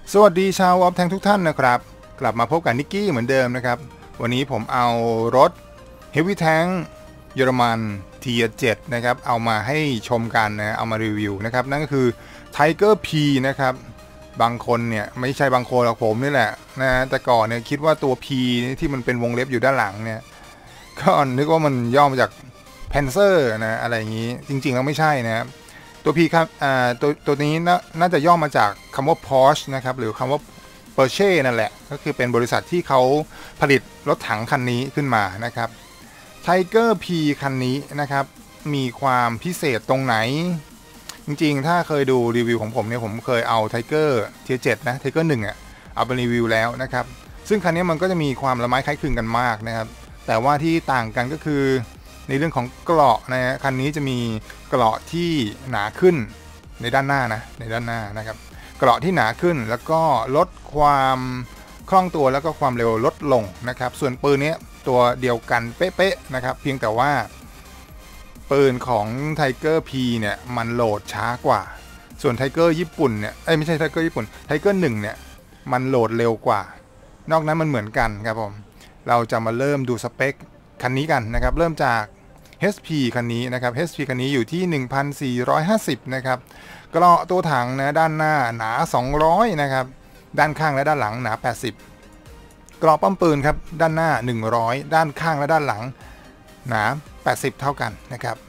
สวัสดีชาวออฟแทงทุกท่านนะครับกลับมาพบกับนิกกี้เหมือนเดิมนะครับวันนี้ผมเอารถ Heavy Tank เยอรมัน Tier 7นะครับเอามาให้ชมกันนะเอามารีวิวนะครับนั่นก็คือ Tiger P นะครับบางคนเนี่ยไม่ใช่บางคนหรอกผมนี่แหละนะแต่ก่อนเนี่ยคิดว่าตัว P ที่มันเป็นวงเล็บอยู่ด้านหลังเนี่ยก็นึกว่ามันย่อมาจาก Panzer นะอะไรอย่างนี้จริงๆแล้วไม่ใช่นะตัว P ครับตัวนี้น่าจะย่อมาจากคำว่า Porsche นะครับหรือคำว่า Porsche นั่นแหละก็คือเป็นบริษัทที่เขาผลิตรถถังคันนี้ขึ้นมานะครับ Tiger P คันนี้นะครับมีความพิเศษตรงไหนจริงๆถ้าเคยดูรีวิวของผมเนี่ยผมเคยเอา Tiger Tier 7นะ Tiger 1เอาไปรีวิวแล้วนะครับซึ่งคันนี้มันก็จะมีความละไม้คล้ายคลึงกันมากนะครับแต่ว่าที่ต่างกันก็คือในเรื่องของเกราะนะฮะคันนี้จะมีเกราะที่หนาขึ้นในด้านหน้านะในด้านหน้านะครับเกราะที่หนาขึ้นแล้วก็ลดความคล่องตัวแล้วก็ความเร็วลดลงนะครับส่วนปืนนี้ตัวเดียวกันเป๊ะๆนะครับเพียงแต่ว่าปืนของ Tiger P เนี่ยมันโหลดช้ากว่าส่วน Tiger ญี่ปุ่นเนี่ยไม่ใช่ Tiger ญี่ปุ่น Tiger 1เนี่ยมันโหลดเร็วกว่านอกนั้นมันเหมือนกันครับผมเราจะมาเริ่มดูสเปคคันนี้กันนะครับเริ่มจาก HP คันนี้นะครับ HP คันนี้อยู่ที่ 1,450 นะครับเกราะตัวถังนะด้านหน้าหนา 200 นะครับด้านข้างและด้านหลังหนา 80 เกราะป้อมปืนครับด้านหน้า 100 ด้านข้างและด้านหลังหนา 80 เท่ากันนะครับ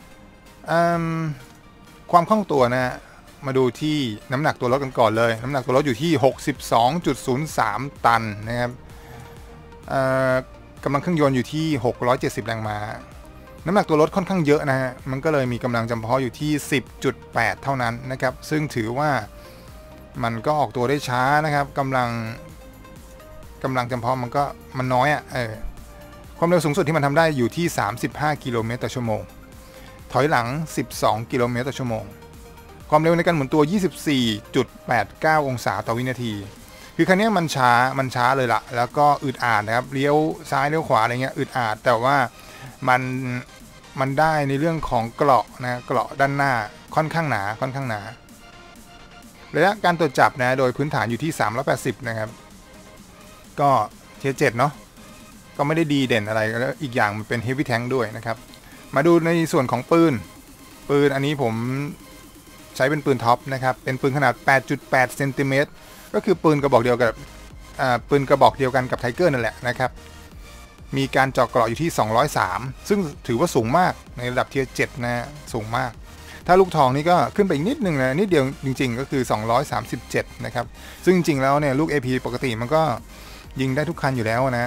ความคล่องตัวนะมาดูที่น้ำหนักตัวรถกันก่อนเลยน้ำหนักตัวรถอยู่ที่ 62.03 ตันนะครับกำลังเครื่องยนต์อยู่ที่ 670 แรงม้าน้ำหนักตัวรถค่อนข้างเยอะนะฮะมันก็เลยมีกำลังจำเพาะอยู่ที่ 10.8 เท่านั้นนะครับซึ่งถือว่ามันก็ออกตัวได้ช้านะครับกำลังจำเพาะมันน้อยอ่ะความเร็วสูงสุดที่มันทำได้อยู่ที่35 กิโลเมตรต่อชั่วโมงถอยหลัง12 กิโลเมตรต่อชั่วโมงความเร็วในการหมุนตัว 24.89 องศาต่อวินาทีคือคันนี้มันช้าเลยละแล้วก็อึดอัดนะครับเลี้ยวซ้ายเลี้ยวขวาอะไรเงี้ยอึดอัดแต่ว่ามันได้ในเรื่องของเกราะนะเกราะด้านหน้าค่อนข้างหนาระยะการตรวจจับนะโดยพื้นฐานอยู่ที่380นะครับก็เทียร์7เนาะก็ไม่ได้ดีเด่นอะไรแล้วอีกอย่างมันเป็น Heavy Tank ด้วยนะครับมาดูในส่วนของปืนอันนี้ผมใช้เป็นปืนท็อปนะครับเป็นปืนขนาด 8.8 เซนติเมตรก็คือปืนกระบอกเดียวกับปืนกระบอกเดียวกันกับ Tiger นั่นแหละนะครับมีการเจาะเกราะอยู่ที่203ซึ่งถือว่าสูงมากในระดับเทียร์7นะสูงมากถ้าลูกทองนี่ก็ขึ้นไปอีกนิดนึงนะนิดเดียวจริงๆก็คือ237นะครับซึ่งจริงๆแล้วเนี่ยลูก AP ปกติมันก็ยิงได้ทุกคันอยู่แล้วนะ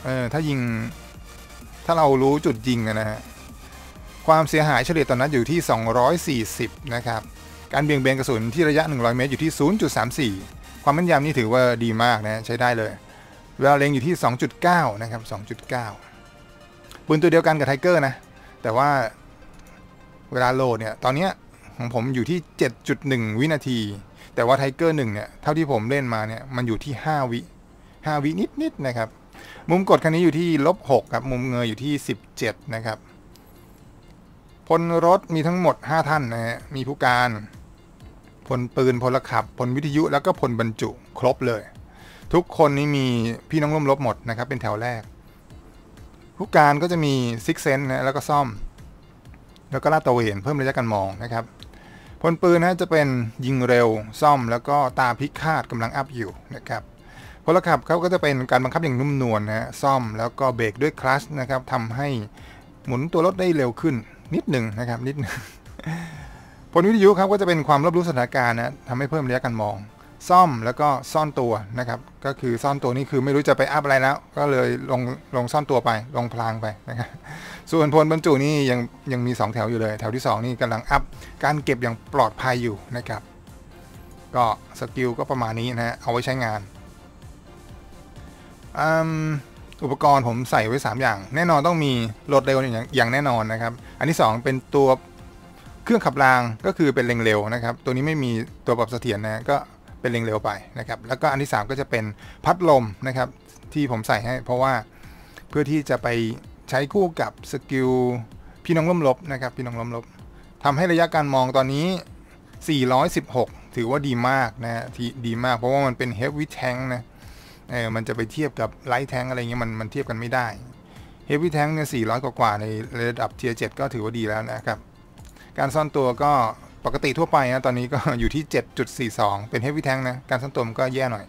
ถ้าเรารู้จุดยิงนะฮะความเสียหายเฉลี่ยต่อนัดอยู่ที่240นะครับการเบี่ยงเบนกระสุนที่ระยะ100 เมตรอยู่ที่ 0.34 ความแม่นยำนี่ถือว่าดีมากนะใช้ได้เลยเวลาเล็งอยู่ที่ 2.9 นะครับ 2.9 ปืนตัวเดียวกันกับ Tiger นะแต่ว่าเวลาโหลดเนี่ยตอนนี้ของผมอยู่ที่ 7.1 วินาทีแต่ว่า Tiger 1เนี่ยเท่าที่ผมเล่นมาเนี่ยมันอยู่ที่5 วินิดนะครับมุมกดคันนี้อยู่ที่-6ครับมุมเงยอยู่ที่17นะครับพลรถมีทั้งหมด5ท่านนะฮะมีผู้การพลปืนพลขับพลวิทยุแล้วก็พลบรรจุครบเลยทุกคนนี้มีพี่น้องร่วมรบหมดนะครับเป็นแถวแรกผู้การก็จะมีซิกเซนนะแล้วก็ซ่อมแล้วก็ลาดตระเวนเพิ่มระยะการมองนะครับพลปืนนะจะเป็นยิงเร็วซ่อมแล้วก็ตาพิฆาตกำลังอัพอยู่นะครับพลขับเขาก็จะเป็นการบังคับอย่างนุ่มนวลนะซ่อมแล้วก็เบรกด้วยคลัตช์นะครับทำให้หมุนตัวรถได้เร็วขึ้นนิดหนึ่งนะครับนิดนึงพลวิทยุครับก็จะเป็นความรับรู้สถานการณ์นะทำให้เพิ่มระยะการมองซ่อมแล้วก็ซ่อนตัวนะครับก็คือซ่อนตัวนี่คือไม่รู้จะไปอัพอะไรแล้วก็เลยลงซ่อนตัวไปลงพลางไปนะครับส่วนพลบรรจุนี่ยังมี2แถวอยู่เลยแถวที่2นี่กำลังอัพการเก็บอย่างปลอดภัยอยู่นะครับก็สกิลก็ประมาณนี้นะฮะเอาไว้ใช้งานอุปกรณ์ผมใส่ไว้3อย่างแน่นอนต้องมีโหลดเร็วอย่างแน่นอนนะครับอันที่2เป็นตัวเครื่องขับรางก็คือเป็นเร่งเร็วนะครับตัวนี้ไม่มีตัวปรับเสถียรนะก็เป็นเร่งเร็วไปนะครับแล้วก็อันที่3ก็จะเป็นพัดลมนะครับที่ผมใส่ให้เพราะว่าเพื่อที่จะไปใช้คู่กับสกิลพี่น้องร่วมรบนะครับพี่น้องร่วมรบทำให้ระยะการมองตอนนี้416 ถือว่าดีมากนะที่ดีมากเพราะว่ามันเป็น Heavy Tank นะมันจะไปเทียบกับ Light Tank อะไรเงี้ยมันเทียบกันไม่ได้ Heavy Tank เนี่ย400 กว่าในระดับ Tier 7 ก็ถือว่าดีแล้วนะครับการซ่อนตัวก็ปกติทั่วไปนะตอนนี้ก็อยู่ที่ 7.42 เป็น Heavy Tank นะการซ่อนตัวมันก็แย่หน่อย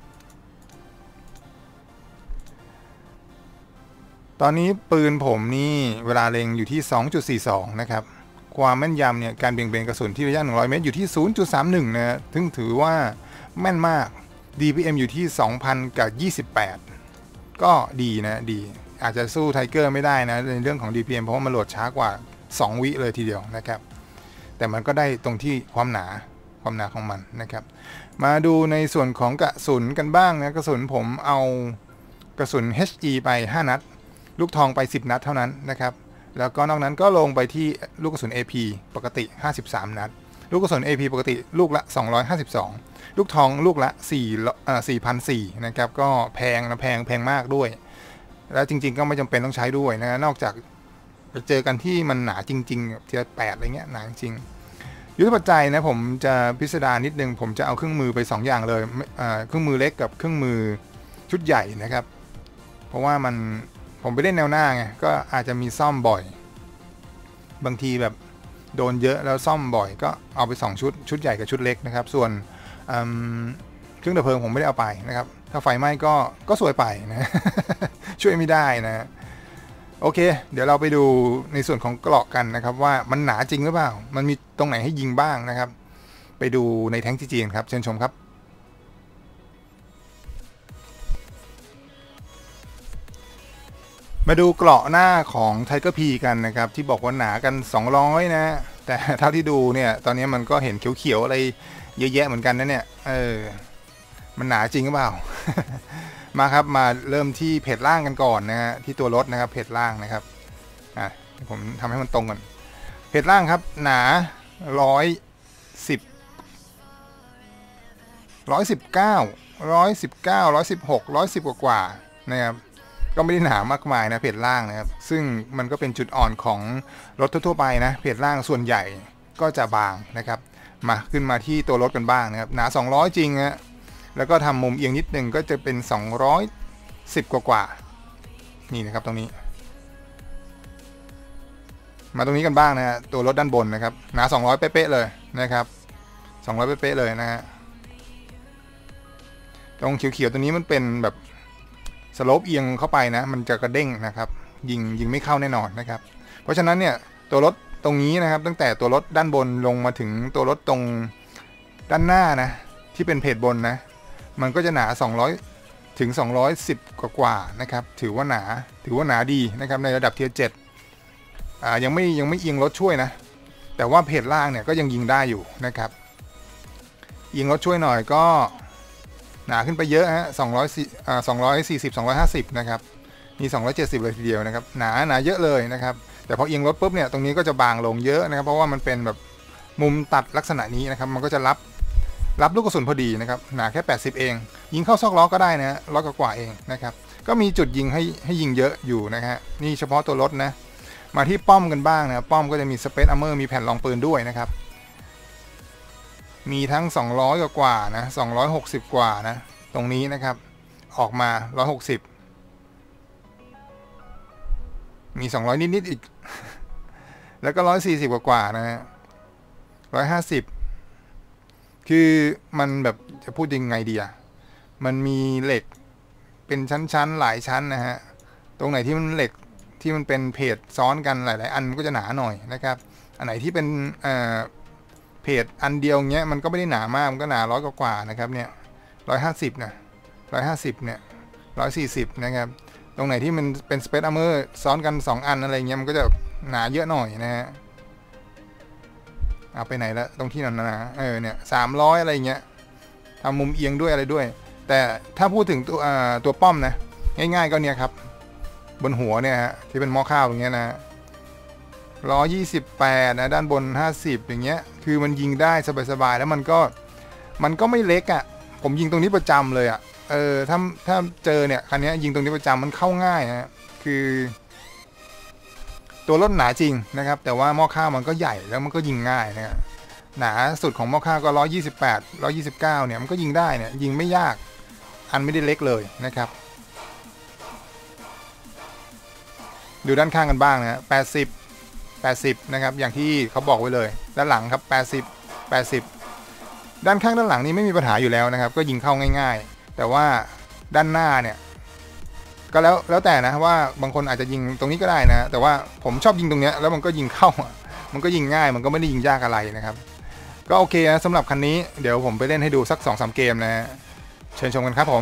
ตอนนี้ปืนผมนี่เวลาเล็งอยู่ที่ 2.42 นะครับความแม่นยำเนี่ยการเบี่ยงเบนกระสุนที่ระยะ100 เมตรอยู่ที่ 0.31 นะซึ่งถือว่าแม่นมาก DPM อยู่ที่ 2,000 กับ 28 ก็ดีนะดีอาจจะสู้ไทเกอร์ไม่ได้นะในเรื่องของ DPM เพราะว่ามันโหลดช้ากว่า2 วิเลยทีเดียวนะครับแต่มันก็ได้ตรงที่ความหนาของมันนะครับมาดูในส่วนของกระสุนกันบ้างนะกระสุนผมเอากระสุน HE ไป 5 นัดลูกทองไป10 นัดเท่านั้นนะครับแล้วก็นอกนั้นก็ลงไปที่ลูกกระสุน AP ปกติ53 นัดลูกกระสุน AP ปกติลูกละ252ลูกทองลูกละ4,400 นะครับก็แพงมากด้วยแล้วจริงๆก็ไม่จำเป็นต้องใช้ด้วยนะนอกจากไปเจอกันที่มันหนาจริงๆเทียร์8อะไรเงี้ยหนาจริงยุทธปัจจัยนะผมจะพิสดารนิดนึงผมจะเอาเครื่องมือไป2 อย่างเลยเครื่องมือเล็กกับเครื่องมือชุดใหญ่นะครับเพราะว่าผมไปเล่นแนวหน้าไงก็อาจจะมีซ่อมบ่อยบางทีแบบโดนเยอะแล้วซ่อมบ่อยก็เอาไป2 ชุดใหญ่กับชุดเล็กนะครับส่วนเครื่องดับเพลิงผมไม่ได้เอาไปนะครับถ้าไฟไหม้ก็สวยไปนะ ช่วยไม่ได้นะโอเคเดี๋ยวเราไปดูในส่วนของเกราะกันนะครับว่ามันหนาจริงหรือเปล่ามันมีตรงไหนให้ยิงบ้างนะครับไปดูในแท้งจีจีครับเชิญชมครับมาดูเกราะหน้าของ Tiger P กันนะครับที่บอกว่าหนากัน200นะแต่เท่าที่ดูเนี่ยตอนนี้มันก็เห็นเขียวๆอะไรเยอะแยะเหมือนกันนะเนี่ยมันหนาจริงหรือเปล่า มาครับมาเริ่มที่เพจล่างกันก่อนนะฮะที่ตัวรถนะครับเพจล่างนะครับผมทำให้มันตรงก่อนเพจล่างครับหนา110 119 116 110 กว่านะครับก็ไม่ได้หนามากมายนะเพจล่างนะครับซึ่งมันก็เป็นจุดอ่อนของรถทั่วไปนะเพจล่างส่วนใหญ่ก็จะบางนะครับมาขึ้นมาที่ตัวรถกันบ้างนะครับหนา200จริงนะแล้วก็ทำมุมเอียงนิดนึงก็จะเป็น210 กว่านี่นะครับตรงนี้มาตรงนี้กันบ้างนะฮะตัวรถด้านบนนะครับหนา200เป๊ะๆเลยนะครับ200เป๊ะๆเลยนะฮะตรงเขียวๆตัวนี้มันเป็นแบบสโลปเอียงเข้าไปนะมันจะกระเด้งนะครับยิงไม่เข้าแน่นอนนะครับเพราะฉะนั้นเนี่ยตัวรถตรงนี้นะครับตั้งแต่ตัวรถด้านบนลงมาถึงตัวรถตรงด้านหน้านะที่เป็นเพจบนนะมันก็จะหนา200 ถึง 210 กว่านะครับถือว่าหนาดีนะครับในระดับเทียร์7ยังไม่เอียงรถช่วยนะแต่ว่าเพจล่างเนี่ยก็ยังยิงได้อยู่นะครับยิงรถช่วยหน่อยก็หนาขึ้นไปเยอะฮะ240 250นะครับมี270เลยทีเดียวนะครับหนาเยอะเลยนะครับแต่พอเอียงรถปุ๊บเนี่ยตรงนี้ก็จะบางลงเยอะนะครับเพราะว่ามันเป็นแบบมุมตัดลักษณะนี้นะครับมันก็จะรับลูกกระสุนพอดีนะครับหนาแค่80เองยิงเข้าซอกล้อก็ได้นะ100 กว่าเองนะครับก็มีจุดยิงให้ยิงเยอะอยู่นะฮะนี่เฉพาะตัวรถนะมาที่ป้อมกันบ้างนะป้อมก็จะมีสเปซอาร์เมอร์มีแผ่นรองปืนด้วยนะครับมีทั้ง200 กว่านะ260 กว่านะตรงนี้นะครับออกมา160มี200นิดอีก แล้วก็140 กว่านะฮะ150คือมันแบบจะพูดยังไงดีอ่ะมันมีเหล็กเป็นชั้นหลายชั้นนะฮะตรงไหนที่มันเหล็กที่มันเป็นเพจซ้อนกันหลายๆอันก็จะหนาหน่อยนะครับอันไหนที่เป็นเพจอันเดียวเงี้ยมันก็ไม่ได้หนามากมันก็หนา100 กว่านะครับเนี่ย150นะ150เนี่ย140นะครับตรงไหนที่มันเป็นสเปซอาร์เมอร์ซ้อนกัน2 อันอะไรเงี้ยมันก็จะหนาเยอะหน่อยนะฮะเอาไปไหนแล้วตรงที่นั่นนะเนี่ย300อะไรเงี้ยทำมุมเอียงด้วยอะไรด้วยแต่ถ้าพูดถึงตัวป้อมนะง่ายๆก็เนี่ยครับบนหัวเนี่ยฮะที่เป็นหม้อข้าวอย่างเงี้ยนะ128นะด้านบน50อย่างเงี้ยคือมันยิงได้สบายๆแล้วมันก็ไม่เล็กอ่ะผมยิงตรงนี้ประจำเลยอ่ะถ้าเจอเนี่ยคันนี้ยิงตรงนี้ประจำมันเข้าง่ายฮะคือตัวรถหนาจริงนะครับแต่ว่าหม้อข้าวมันก็ใหญ่แล้วมันก็ยิงง่ายนะครับหนาสุดของมอค่าก็128 129เนี่ยมันก็ยิงได้เนี่ยยิงไม่ยากอันไม่ได้เล็กเลยนะครับดูด้านข้างกันบ้างนะ80นะครับอย่างที่เขาบอกไว้เลยด้านหลังครับ80ด้านข้างด้านหลังนี้ไม่มีปัญหาอยู่แล้วนะครับก็ยิงเข้าง่ายๆแต่ว่าด้านหน้าเนี่ยก็แล้วแต่นะว่าบางคนอาจจะยิงตรงนี้ก็ได้นะแต่ว่าผมชอบยิงตรงเนี้ยแล้วมันก็ยิงเข้ามันก็ยิงง่ายมันก็ไม่ได้ยิงยากอะไรนะครับก็โอเคนะสำหรับคันนี้เดี๋ยวผมไปเล่นให้ดูสัก 2-3 เกมนะเชิญชมกันครับผม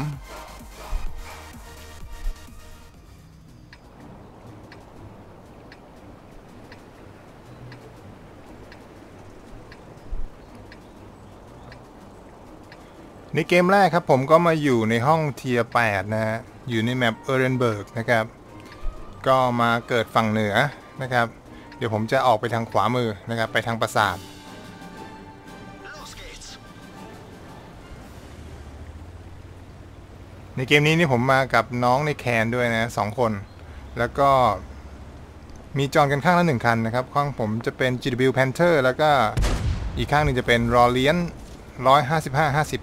ในเกมแรกครับผมก็มาอยู่ในห้องเทียร์8นะฮะอยู่ในแมปเอเรนเบิร์กนะครับก็มาเกิดฝั่งเหนือนะครับเดี๋ยวผมจะออกไปทางขวามือนะครับไปทางปราสาทในเกมนี้นี่ผมมากับน้องในแคนด้วยนะ2 คนแล้วก็มีจอนกันข้างละ1 คันนะครับข้างผมจะเป็น GW Panther แล้วก็อีกข้างหนึ่งจะเป็น Rollian 155-50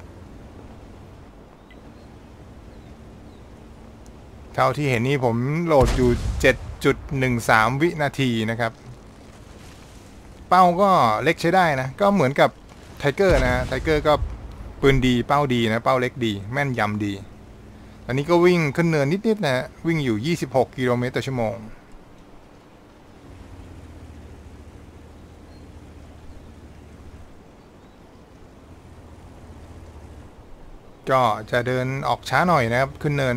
เท่าที่เห็นนี่ผมโหลดอยู่ 7.13 วินาทีนะครับเป้าก็เล็กใช้ได้นะก็เหมือนกับไทเกอร์นะไทเกอร์ก็ปืนดีเป้าดีนะเป้าเล็กดีแม่นยำดีตอนนี้ก็วิ่งขึ้นเนินนิดๆนะวิ่งอยู่26 กิโลเมตรต่อชั่วโมงก็จะเดินออกช้าหน่อยนะครับขึ้นเนิน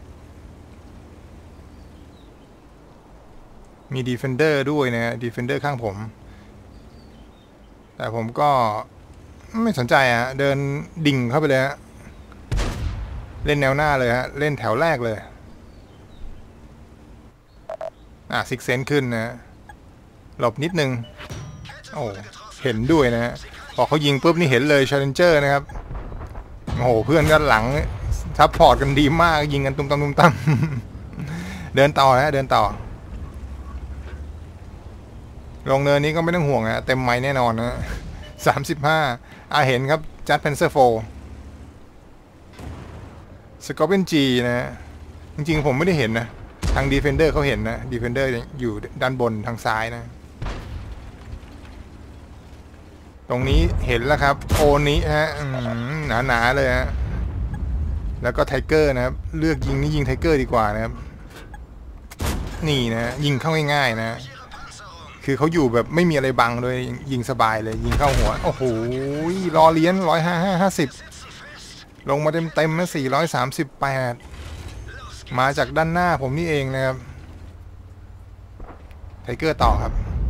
มี Defender ด้วยนะ Defender ข้างผมแต่ผมก็ไม่สนใจอะเดินดิ่งเข้าไปเลยฮะเล่นแนวหน้าเลยฮะเล่นแถวแรกเลยซิกเซนขึ้นนะหลบนิดนึงโอ้เห็นด้วยนะฮะพอเขายิงปุ๊บนี่เห็นเลย Challenger นะครับโอ้โหเพื่อนกันหลังซัพพอร์ตกันดีมากยิงกันตุ้มตั้มเดินต่อนะเดินต่อลงเนินนี้ก็ไม่ต้องห่วงนะเต็มไม้แน่นอนนะ35เห็นครับจัดเพนเซอร์โฟสกอร์เปียนจีนะจริงๆผมไม่ได้เห็นนะทางดีเฟนเดอร์เขาเห็นนะดีเฟนเดอร์อยู่ด้านบนทางซ้ายนะตรงนี้เห็นแล้วครับโอนี้ฮะหนาๆเลยฮะแล้วก็ไทเกอร์นะครับเลือกยิงนี่ยิงไทเกอร์ดีกว่านะครับนี่นะยิงเข้าง่ายๆนะคือเขาอยู่แบบไม่มีอะไรบังเลยยิงสบายเลยยิงเข้าหัวโอ้โหรอเลี้ยน155-50ลงมาเต็มนะ438มาจากด้านหน้าผมนี่เองนะครับไทเกอร์ต่อครับ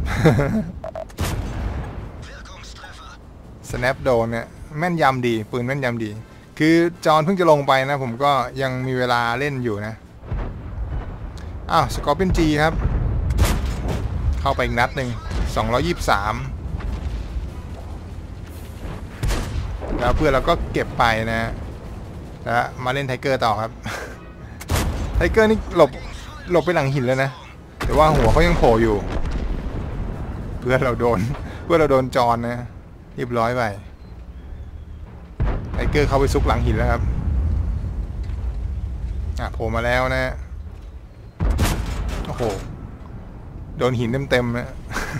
snap โดนเนี่ยแม่นยำดีปืนแม่นยำดีคือจอนเพิ่งจะลงไปนะผมก็ยังมีเวลาเล่นอยู่นะสกอร์เปียนจีครับเข้าไปอีกนัดหนึ่ง223แล้วเพื่อนเราก็เก็บไปนะแล้วมาเล่นไทเกอร์ต่อครับไทเกอร์นี่หลบไปหลังหินแล้วนะแต่ว่าหัวเขายังโผล่อยู่เพื่อนเราโดนจอนนะเรียบร้อยไปไทเกอร์เข้าไปซุกหลังหินแล้วครับโผล่มาแล้วนะโอ้โหโดนหินเต็มๆนะ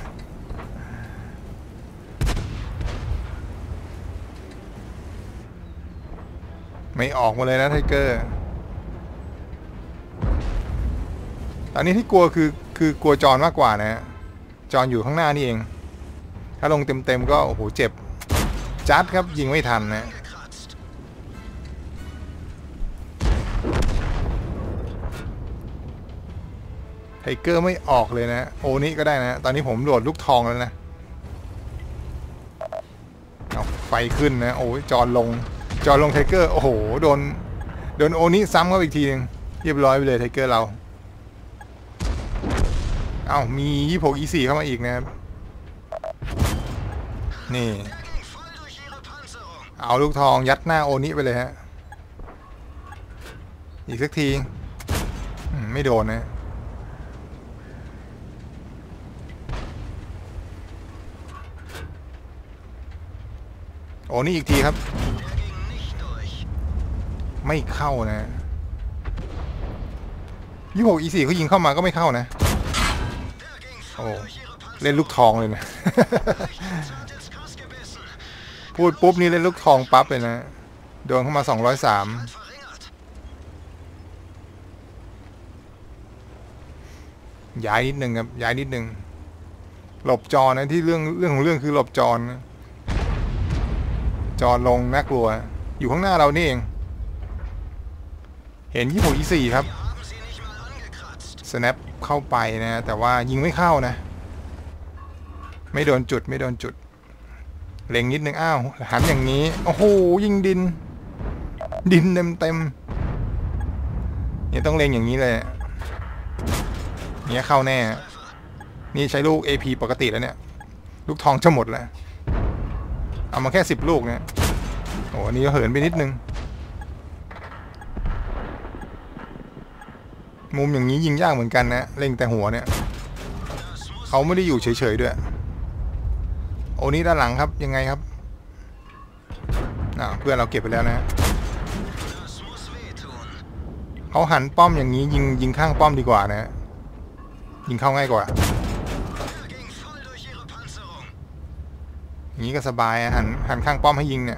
ไม่ออกมาเลยนะไทเกอร์ตอนนี้ที่กลัวคือกลัวจอนมากกว่านะจอนอยู่ข้างหน้านี่เองถ้าลงเต็มก็โอ้โหเจ็บจัดครับยิงไม่ทันนะไทเกอร์ไม่ออกเลยนะโอนี้ก็ได้นะตอนนี้ผมโหลดลูกทองแล้วนะเอาไฟขึ้นนะโอ้ยจอนลงไทเกอร์โอ้โหโดนโอนี้ซ้ำเข้าอีกทีนึงเรียบร้อยไปเลยไทเกอร์เรามี26 E4 เข้ามาอีกนะครับนี่เอาลูกทองยัดหน้าโอนี้ไปเลยฮะอีกสักทีไม่โดนนะโอ้นี่อีกทีครับไม่เข้านะ26 E4เขายิงเข้ามาก็ไม่เข้านะโอ้เล่นลูกทองเลยนะ พูดปุ๊บนี่เล่นลูกทองปั๊บเลยนะโดนเข้ามา203ย้ายนิดนึงครับย้ายนิดนึงหลบจอนะที่เรื่องของเรื่องคือหลบจอนะจอลงน่ากลัวอยู่ข้างหน้าเรานี่เองเห็น26 E4ครับsnap เข้าไปนะแต่ว่ายิงไม่เข้านะไม่โดนจุดไม่โดนจุดเล็งนิดนึงอ้าวหันอย่างนี้โอ้โหยิงดินเต็มเนี่ยต้องเล็งอย่างนี้เลยเนี่ยเข้าแน่นี่ใช้ลูก AP ปกติแล้วเนี่ยลูกทองจะหมดแล้วเอามาแค่10 ลูกเนี่ยโอ้อันนี้ก็เหินไปนิดนึงมุมอย่างนี้ยิงยากเหมือนกันนะเล็งแต่หัวเนี่ยเขาไม่ได้อยู่เฉยๆด้วยโอ้นี่ด้านหลังครับยังไงครับเพื่อนเราเก็บไปแล้วนะเขาหันป้อมอย่างนี้ยิงข้างป้อมดีกว่านะยิงเข้าง่ายกว่าอย่างนี้ก็สบายหันข้างป้อมให้ยิงเนี่ย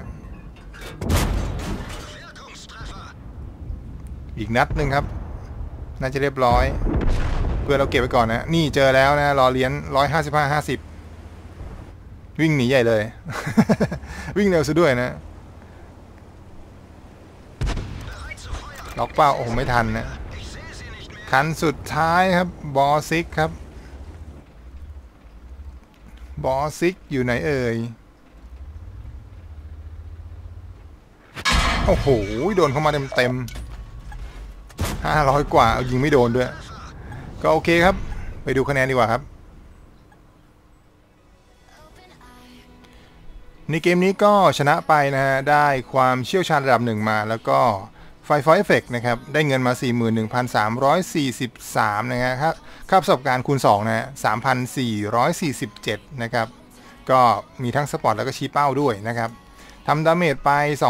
อีกนัดหนึ่งครับน่าจะเรียบร้อยเพื่อเราเก็บไว้ก่อนนะนี่เจอแล้วนะรอเลี้ยน155-50วิ่งหนีใหญ่เลย วิ่งเร็วซะด้วยนะล็อกเป้าโอ้โหไม่ทันนะคันสุดท้ายครับบอซิกครับบอซิกอยู่ไหนเอ่ยโอ้โหโดนเข้ามาเต็ม500 กว่ายิงไม่โดนด้วยก็โอเคครับไปดูคะแนนดีกว่าครับในเกมนี้ก็ชนะไปนะฮะได้ความเชี่ยวชาญระดับ1มาแล้วก็ไฟฟอยเอฟเฟกต์นะครับได้เงินมา 41,343 นะฮะค่าประสบการณ์คูณ2นะฮะ 3,447 นะครับก็มีทั้งสปอร์ตแล้วก็ชี้เป้าด้วยนะครับทำดาเมจไป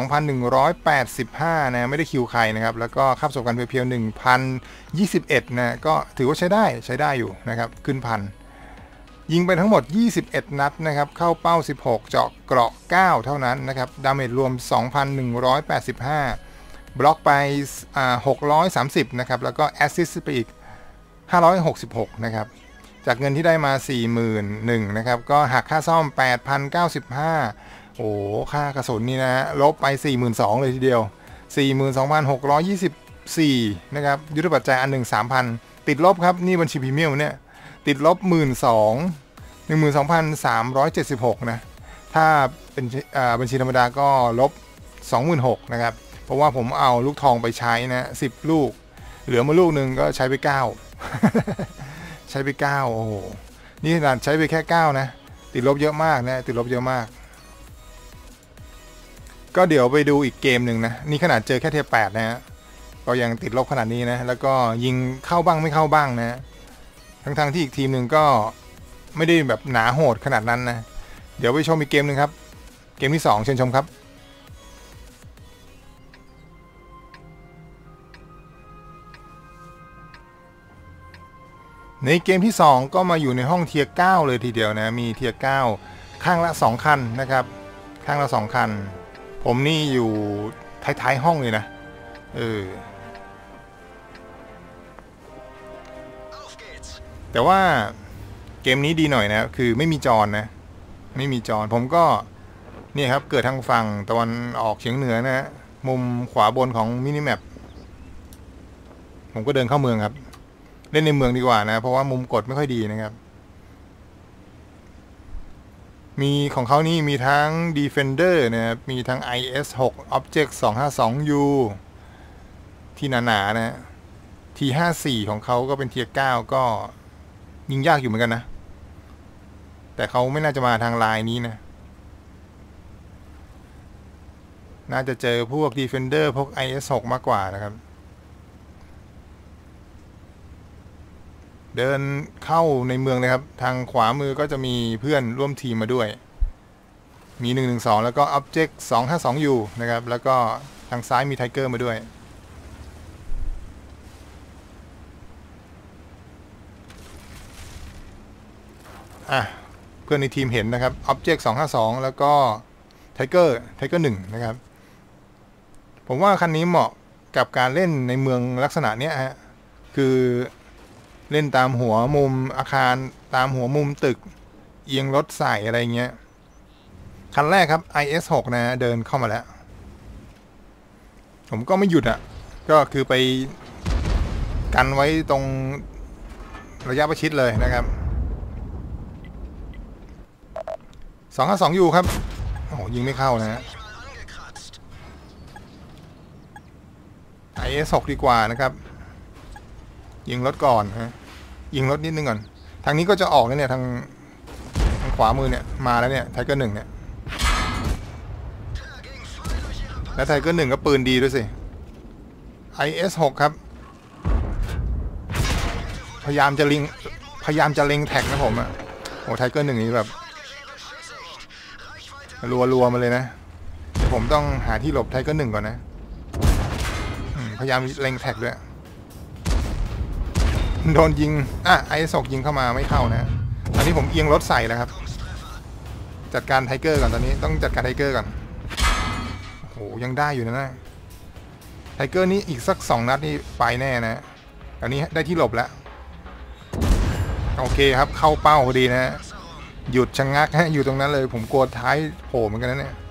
2,185 นะไม่ได้คิวใครนะครับแล้วก็ค่าประสบการณ์เพียวๆ 1,021 นะก็ถือว่าใช้ได้อยู่นะครับขึ้นพันยิงไปทั้งหมด21 นัดนะครับเข้าเป้า16เจาะเกราะ9เท่านั้นนะครับดาเมจรวม 2,185 บล็อกไป630นะครับแล้วก็แอสซิสต์ไปอีก566นะครับจากเงินที่ได้มา 41,000 นะครับก็หักค่าซ่อม 8,095 โอ้ค่ากระสุนนี่นะลบไป 42,000 เลยทีเดียว 42,624 นะครับยุทธปัจจัยอันหนึ่ง 3,000 ติดลบครับนี่บัญชีพรีเมียมเนี่ยติดลบ 12,376 นะถ้าเป็นบัญชีธรรมดาก็ลบ 26,000 นะครับเพราะว่าผมเอาลูกทองไปใช้นะ10 ลูกเหลือมาลูกหนึ่งก็ใช้ไป9 ใช้ไป9โอ้โหนี่ขนาดใช้ไปแค่9นะติดลบเยอะมากนะติดลบเยอะมากก็เดี๋ยวไปดูอีกเกมหนึ่งนะนี่ขนาดเจอแค่เทียร์8นะฮะก็ยังติดลบขนาดนี้นะแล้วก็ยิงเข้าบ้างไม่เข้าบ้างนะทั้งที่อีกทีมหนึ่งก็ไม่ได้แบบหนาโหดขนาดนั้นนะเดี๋ยวไปชมอีกเกมหนึ่งครับเกมที่2เชิญชมครับในเกมที่2ก็มาอยู่ในห้องเทียร์9เลยทีเดียวนะมีเทียร์9ข้างละ2คันนะครับข้างละ2คันผมนี่อยู่ท้ายๆห้องเลยนะแต่ว่าเกมนี้ดีหน่อยนะคือไม่มีจอนะไม่มีจอผมก็นี่ครับเกิดทางฝั่งตะวันออกเฉียงเหนือนะมุมขวาบนของมินิแมปผมก็เดินเข้าเมืองครับเล่นในเมืองดีกว่านะเพราะว่ามุมกดไม่ค่อยดีนะครับมีของเขานี่มีทั้ง Defender นะครับมีทั้ง IS6 Object 252U ที่หนาๆนะ T54 ของเขาก็เป็นเทียร์9ก็ยิงยากอยู่เหมือนกันนะแต่เขาไม่น่าจะมาทางลายนี้นะน่าจะเจอพวก Defender พวก IS6 มากกว่านะครับเดินเข้าในเมืองเลยครับทางขวามือก็จะมีเพื่อนร่วมทีมมาด้วยมี112แล้วก็ Object 252U นะครับแล้วก็ทางซ้ายมีไทเกอร์มาด้วยเพื่อนในทีมเห็นนะครับ Object 252แล้วก็ไทเกอร์1นะครับผมว่าคันนี้เหมาะกับการเล่นในเมืองลักษณะเนี้ยฮะคือเล่นตามหัวมุมอาคารตามหัวมุมตึกเอียงรถใส่อะไรเงี้ยคันแรกครับ IS6 นะเดินเข้ามาแล้วผมก็ไม่หยุดก็คือไปกันไว้ตรงระยะประชิดเลยนะครับ252U ครับโอ้โหยิงไม่เข้านะ IS6 ดีกว่านะครับยิงรถก่อนยิงรถนิดนึงก่อนทางนี้ก็จะออกแล้วเนี่ยทางขวามือเนี่ยมาแล้วเนี่ยไทเกอร์1เนี่ยและไทเกอร์1ก็ปืนดีด้วยสิ IS6 ครับพยายามจะเล็งแท็กนะผมโอ้ไทเกอร์1นี่แบบรัวมาเลยนะผมต้องหาที่หลบไทเกอร์1ก่อนนะพยายามเล็งแท็กด้วยโดนยิงIS6 ยิงเข้ามาไม่เข้านะตอนนี้ผมเอียงรถใส่แล้วครับจัดการไทเกอร์ก่อนตอนนี้ต้องจัดการไทเกอร์ก่อนโอ้โหยังได้อยู่นะไทเกอร์นี้อีกสัก2นัดนี่ไปแน่นะอันนี้ได้ที่หลบแล้วโอเคครับเข้าเป้าพอดีนะหยุดชะงักอยู่ตรงนั้นเลยผมกลัวท้ายโผล่เหมือนกันนะเนี่ย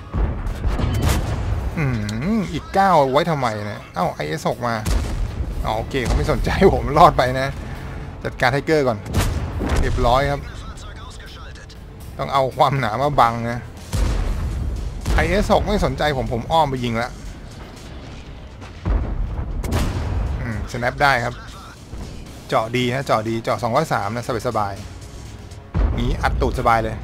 อีก9ไว้ทำไมนะIS6 มาโอเคเขาไม่สนใจผมรอดไปนะจัดการไทเกอร์ก่อนเรียบร้อยครับต้องเอาความหนามาบังนะ IS6 ไม่สนใจผมอ้อมไปยิงแล้วสแนปได้ครับเจาะดีนะเจาะ203นะสบายๆนี้อัดตูดสบายเลย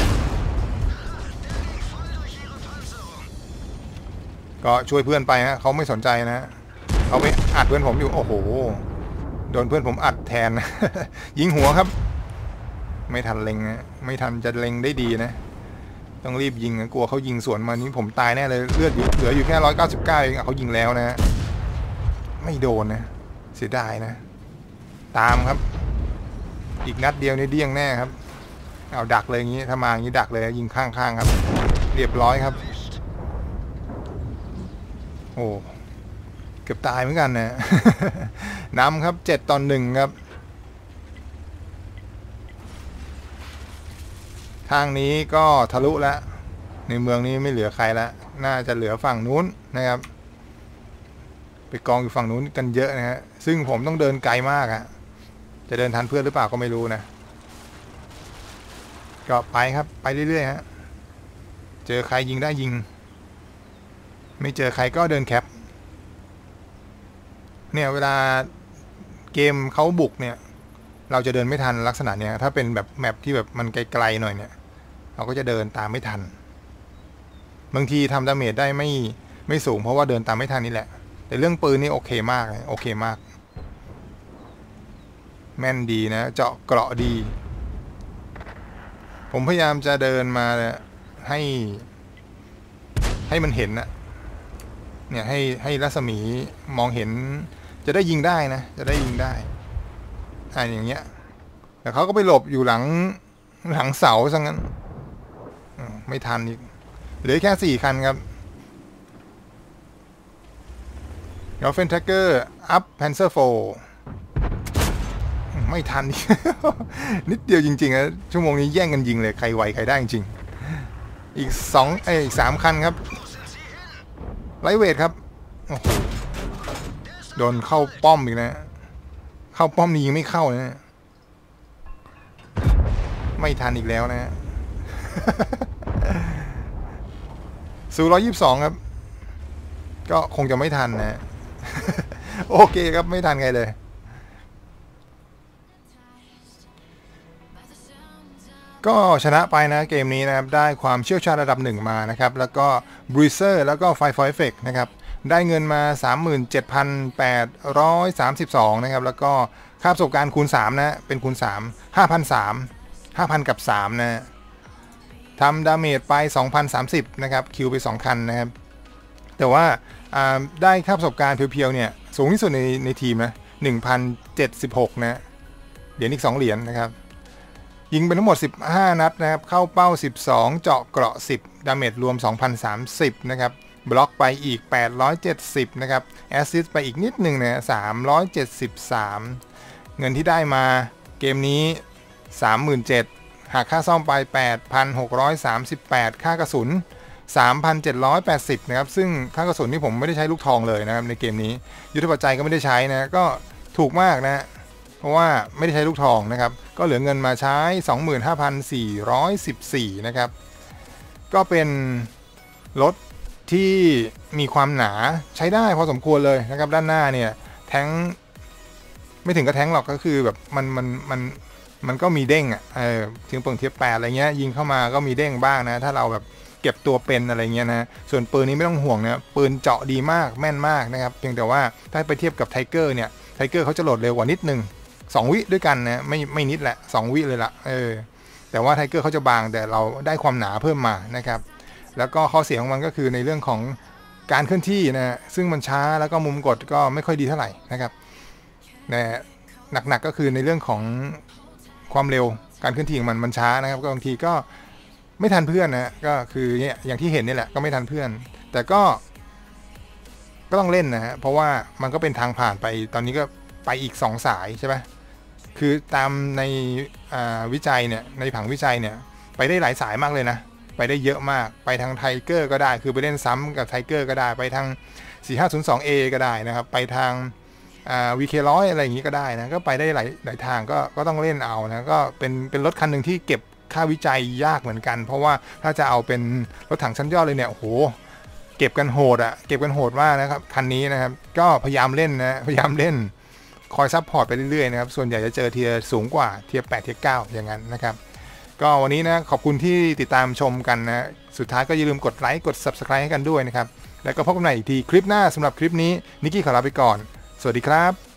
ก็ช่วยเพื่อนไปเขาไม่สนใจนะเขาไปอัดเพื่อนผมอยู่โอ้โหโดนเพื่อนผมอัดแทน ยิงหัวครับไม่ทันเล็งไม่ทันจะเล็งได้ดีนะต้องรีบยิงกลัวเขายิงสวนมานี้ผมตายแน่เลยเลือดเหลืออยู่แค่199เองเขายิงแล้วนะไม่โดนนะเสียดายนะตามครับอีกนัดเดียวนี่เดี้ยงแน่ครับเอาดักเลยอย่างนี้ถ้ามาอย่างนี้ดักเลยยิงข้างๆครับเรียบร้อยครับโอ้เกือบตายเหมือนกันนะนำครับ7-1ครับทางนี้ก็ทะลุแล้วในเมืองนี้ไม่เหลือใครแล้วน่าจะเหลือฝั่งนู้นนะครับไปกองอยู่ฝั่งนู้นกันเยอะนะฮะซึ่งผมต้องเดินไกลมากจะเดินทันเพื่อนหรือเปล่าก็ไม่รู้นะก็ไปครับไปเรื่อยๆฮะเจอใครยิงได้ยิงไม่เจอใครก็เดินแคปเนี่ยเวลาเกมเขาบุกเนี่ยเราจะเดินไม่ทันลักษณะเนี้ยถ้าเป็นแบบแมปที่แบบมันไกลๆหน่อยเนี่ยเราก็จะเดินตามไม่ทันบางทีทำดาเมจได้ไม่สูงเพราะว่าเดินตามไม่ทันนี่แหละแต่เรื่องปืนนี่โอเคมากโอเคมากแม่นดีนะเจาะเกราะดีผมพยายามจะเดินมาให้มันเห็นเนี่ยให้รัศมีมองเห็นจะได้ยิงได้นะจะได้ยิงได้อย่างเงี้ยแต่เขาก็ไปหลบอยู่หลังเสาซะงั้นไม่ทันอีกเหลือแค่4คันครับยอฟเฟนแท็กเกอร์อัพแพนเซอร์โฟไม่ทัน นิดเดียวจริงๆนะชั่วโมงนี้แย่งกันยิงเลยใครไวใครได้จริงอีก3คันครับไลท์เวทครับโอ้โหโดนเข้าป้อมอีกนะเข้าป้อมนี้ยังไม่เข้านะไม่ทันอีกแล้วนะสู122ครับก็คงจะไม่ทันนะ โอเคครับไม่ทันไงเลยก็ชนะไปนะเกมนี้นะครับได้ความเชี่ยวชาญระดับ1มานะครับแล้วก็บรูเซอร์แล้วก็ไฟฟอยเฟกนะครับได้เงินมา 37,832 นะครับแล้วก็ค่าประสบการณ์คูณ3นะเป็นคูณ3 5,300 5,000 กับ3นะทำดาเมจไป 2,030 นะครับคิวไป2คันนะครับแต่ว่าได้ค่าประสบการณ์เพียวๆเนี่ยสูงที่สุดในทีมนะ 1,076 นะเหรียญอีก2เหรียญนะครับยิงไปทั้งหมด15นัดนะครับเข้าเป้า12เจาะเกราะ10ดาเมจรวม 2,030 นะครับบล็อกไปอีก870นะครับแอสซิสต์ไปอีกนิดหนึ่งนะ373เงินที่ได้มาเกมนี้ 37,000 หากค่าซ่อมไป 8,638 ค่ากระสุน 3,780 นะครับซึ่งค่ากระสุนนี่ผมไม่ได้ใช้ลูกทองเลยนะครับในเกมนี้ยุทธปัจจัยก็ไม่ได้ใช้นะก็ถูกมากนะเพราะว่าไม่ได้ใช้ลูกทองนะครับก็เหลือเงินมาใช้ 25,414 นะครับก็เป็นรถที่มีความหนาใช้ได้พอสมควรเลยนะครับด้านหน้าเนี่ยแท้งไม่ถึงกับแท้งหรอกก็คือแบบมันก็มีเด้งอ่ะถึงเปิงเทียบ8อะไรเงี้ยยิงเข้ามาก็มีเด้งบ้างนะถ้าเราแบบเก็บตัวเป็นอะไรเงี้ยนะส่วนปืนนี้ไม่ต้องห่วงนะปืนเจาะดีมากแม่นมากนะครับเพียงแต่ว่าถ้าไปเทียบกับไทเกอร์เนี่ยไทเกอร์เขาจะโหลดเร็วกว่านิดนึง2 วิด้วยกันนะไม่นิดแหละ2 วิเลยละแต่ว่าไทเกอร์เขาจะบางแต่เราได้ความหนาเพิ่มมานะครับแล้วก็ข้อเสียของมันก็คือในเรื่องของการเคลื่อนที่นะซึ่งมันช้าแล้วก็มุมกดก็ไม่ค่อยดีเท่าไหร่นะครับแต่หนักๆก็คือในเรื่องของความเร็วการเคลื่อนที่ของมันช้านะครับก็บางทีก็ไม่ทันเพื่อนนะก็คือเนี่ยอย่างที่เห็นนี่แหละก็ไม่ทันเพื่อนแต่ก็ต้องเล่นนะฮะเพราะว่ามันก็เป็นทางผ่านไปตอนนี้ก็ไปอีก2สายใช่ไหมคือตามในวิจัยเนี่ยในผังวิจัยเนี่ยไปได้หลายสายมากเลยนะไปได้เยอะมากไปทางไทเกอร์ก็ได้คือไปเล่นซ้ำกับไทเกอร์ก็ได้ไปทาง 4502A ก็ได้นะครับไปทางVK100 อะไรอย่างนี้ก็ได้นะก็ไปได้หลายทางก็ต้องเล่นเอานะก็เป็นรถคันหนึ่งที่เก็บค่าวิจัยยากเหมือนกันเพราะว่าถ้าจะเอาเป็นรถถังชั้นยอดเลยเนี่ยโอ้โหเก็บกันโหดเก็บกันโหดมากนะครับคันนี้นะครับก็พยายามเล่นนะพยายามเล่นคอยซัพพอร์ตไปเรื่อยๆนะครับส่วนใหญ่จะเจอเทียร์สูงกว่าเทียร์8เทียร์9อย่างนั้นนะครับก็วันนี้นะขอบคุณที่ติดตามชมกันนะสุดท้ายก็อย่าลืมกดไลค์กด Subscribe ให้กันด้วยนะครับแล้วก็พบกันใหม่อีกทีคลิปหน้าสำหรับคลิปนี้นิกกี้ขอลาไปก่อนสวัสดีครับ